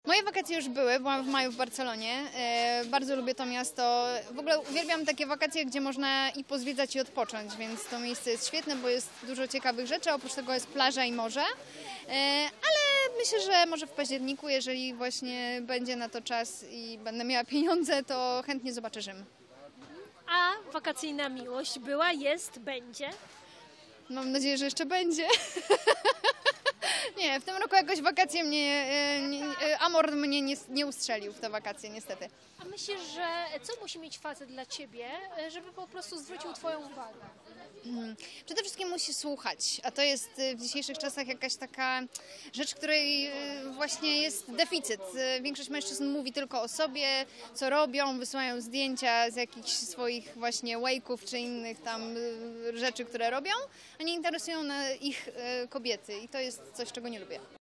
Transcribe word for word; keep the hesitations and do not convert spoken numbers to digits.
Moje wakacje już były, byłam w maju w Barcelonie, e, bardzo lubię to miasto, w ogóle uwielbiam takie wakacje, gdzie można i pozwiedzać i odpocząć, więc to miejsce jest świetne, bo jest dużo ciekawych rzeczy, oprócz tego jest plaża i morze, e, ale myślę, że może w październiku, jeżeli właśnie będzie na to czas i będę miała pieniądze, to chętnie zobaczę Rzym. A wakacyjna miłość była, jest, będzie? Mam nadzieję, że jeszcze będzie. Nie, w tym roku jakoś wakacje mnie, e, nie, e, amor mnie nie, nie ustrzelił w te wakacje, niestety. A myślisz, że co musi mieć facet dla ciebie, żeby po prostu zwrócił twoją uwagę? Hmm. Przede wszystkim musi słuchać, a to jest w dzisiejszych czasach jakaś taka rzecz, której właśnie jest deficyt. Większość mężczyzn mówi tylko o sobie, co robią, wysyłają zdjęcia z jakichś swoich właśnie wake'ów czy innych tam rzeczy, które robią, a nie interesują ich kobiety i to jest coś, czego nie lubię.